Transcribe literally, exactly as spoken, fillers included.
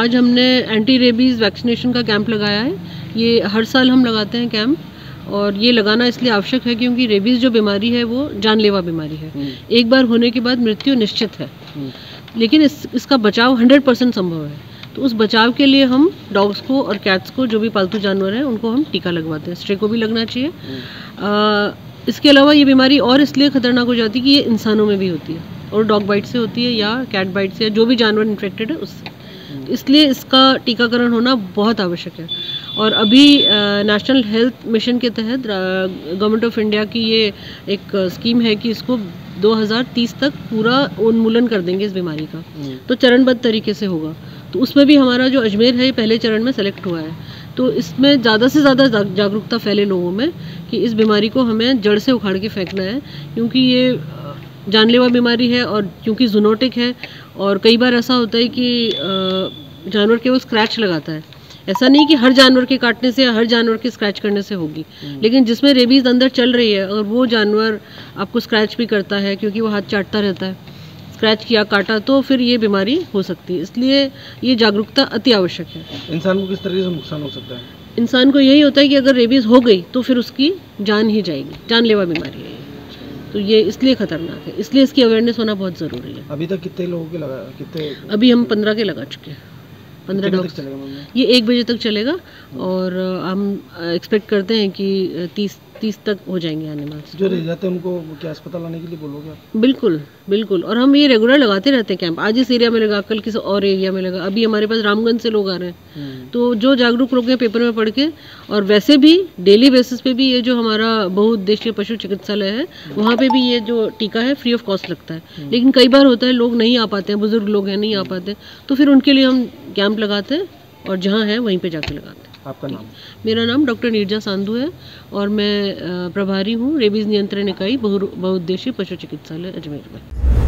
आज हमने anti rabies vaccination का कैंप लगाया है। ये हर साल हम लगाते हैं कैंप, और ये लगाना इसलिए आवश्यक है क्योंकि रेबीज़ जो बीमारी है वो जानलेवा बीमारी है। एक बार होने के बाद मृत्यु निश्चित है, लेकिन इस इसका बचाव हंड्रेड परसेंट संभव है। तो उस बचाव के लिए हम डॉग्स को और कैट्स को, जो भी पालतू जानवर हैं, उनको हम टीका लगवाते हैं। स्ट्रे को भी लगना चाहिए। आ, इसके अलावा ये बीमारी और इसलिए ख़तरनाक हो जाती है कि ये इंसानों में भी होती है, और डॉग बाइट से होती है या कैट बाइट से, या जो भी जानवर इन्फेक्टेड है उससे। इसलिए इसका टीकाकरण होना बहुत आवश्यक है। और अभी नेशनल हेल्थ मिशन के तहत गवर्नमेंट ऑफ इंडिया की ये एक स्कीम है कि इसको दो हज़ार तीस तक पूरा उन्मूलन कर देंगे इस बीमारी का। तो चरणबद्ध तरीके से होगा। तो उसमें भी हमारा जो अजमेर है, ये पहले चरण में सेलेक्ट हुआ है। तो इसमें ज़्यादा से ज़्यादा जागरूकता फैले लोगों में कि इस बीमारी को हमें जड़ से उखाड़ के फेंकना है, क्योंकि ये जानलेवा बीमारी है और क्योंकि जूनोटिक है। और कई बार ऐसा होता है कि जानवर केवल स्क्रैच लगाता है। ऐसा नहीं कि हर जानवर के काटने से या हर जानवर के स्क्रैच करने से होगी, लेकिन जिसमें रेबीज़ अंदर चल रही है और वो जानवर आपको स्क्रैच भी करता है क्योंकि वो हाथ चाटता रहता है, स्क्रैच किया, काटा, तो फिर ये बीमारी हो सकती है। इसलिए ये जागरूकता अति आवश्यक है। इंसान को किस तरीके से नुकसान हो सकता है? इंसान को यही होता है कि अगर रेबीज़ हो गई तो फिर उसकी जान ही जाएगी। जानलेवा बीमारी है, तो ये इसलिए खतरनाक है। इसलिए इसकी अवेयरनेस होना बहुत ज़रूरी है। अभी तक कितने लोगों के लगा कितने अभी हम पंद्रह के लगा चुके हैं। पंद्रह डॉग्स ये एक बजे तक चलेगा, और हम एक्सपेक्ट करते हैं कि तीस तीस तक हो जाएंगे एनिमल्स। जो रह जाते हैं उनको क्या अस्पताल आने के लिए बोलोगे आप? बिल्कुल बिल्कुल, और हम ये रेगुलर लगाते रहते हैं कैंप। आज इस एरिया में लगा, कल किसी और एरिया में लगा। अभी हमारे पास रामगंज से लोग आ रहे हैं। तो जो जागरूक लोग हैं पेपर में पढ़ के, और वैसे भी डेली बेसिस पे भी ये जो हमारा बहुउद्देशीय पशु चिकित्सालय है, वहाँ पे भी ये जो टीका है फ्री ऑफ कॉस्ट लगता है। लेकिन कई बार होता है लोग नहीं आ पाते हैं, बुजुर्ग लोग हैं, नहीं आ पाते, तो फिर उनके लिए हम कैंप लगाते हैं, और जहाँ है वहीं पे जाके लगाते हैं। आपका नाम? मेरा नाम डॉक्टर नीरजा सांधु है, और मैं प्रभारी हूँ रेबीज़ नियंत्रण इकाई बहुउद्देशीय पशु चिकित्सालय अजमेर में।